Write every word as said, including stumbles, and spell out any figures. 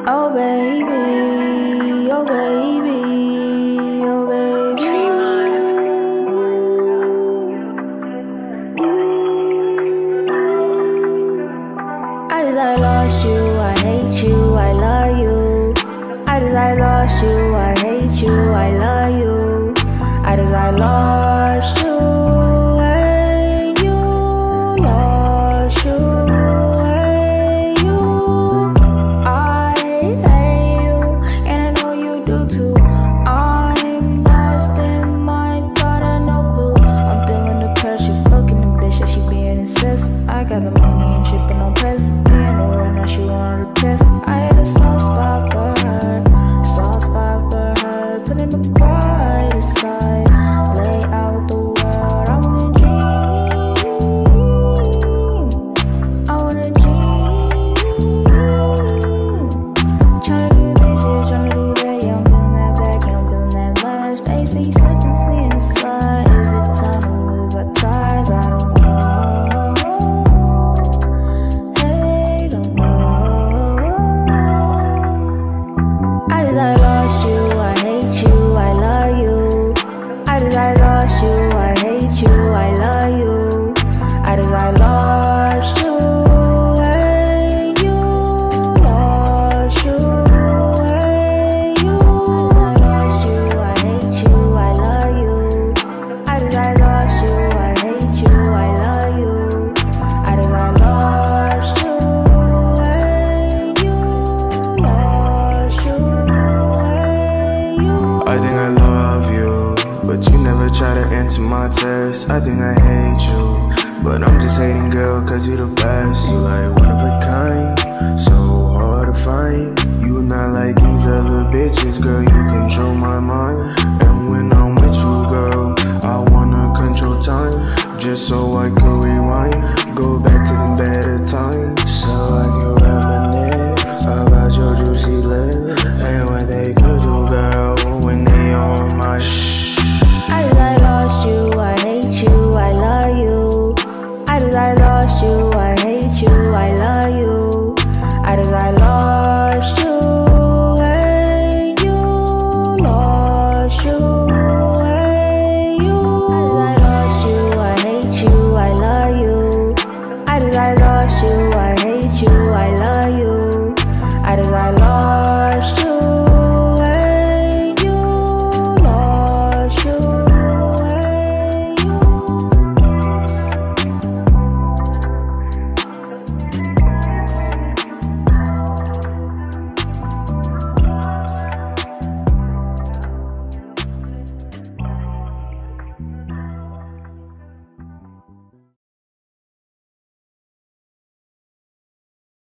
Oh baby, oh baby, oh baby. I just I lost you, I hate you, I love you. I just I lost you, I hate you, I love you. I just I lost you, hate you, lost you, hate you. I hate you, and I know you do too. I'm lost in my thought, I no clue. I'm feeling the pressure, fucking the bitch that she being incest. I got the money and shit, but no present. Being the right now, she wanted to test. I had a soft spot for her, soft spot for her. Put in the bright side, lay out the world. I wanna dream, I wanna dream. Tryna do this shit, tryna do that. Yeah, I'm feeling that back, yeah, I'm feeling that last. They say you slipping, see inside. Is it time to lose our ties? I don't know. Hey, don't know. I just I lost you, I hate you, I love you. I just I lost you, I hate you, I love you. I just I lost you, hate you, lost you, hate you. I lost you, I hate you, I love you. I just I lost you, I hate you, I love you. I just I lost you, hate you, lost you, hate you. I think I love you, but you never try to answer my text. I think I hate you, but I'm just hating, girl, cause you the best. You like one of a kind, so hard to find. You not like these other bitches, girl, you control my mind. And when I'm with you, girl, I wanna control time, just so I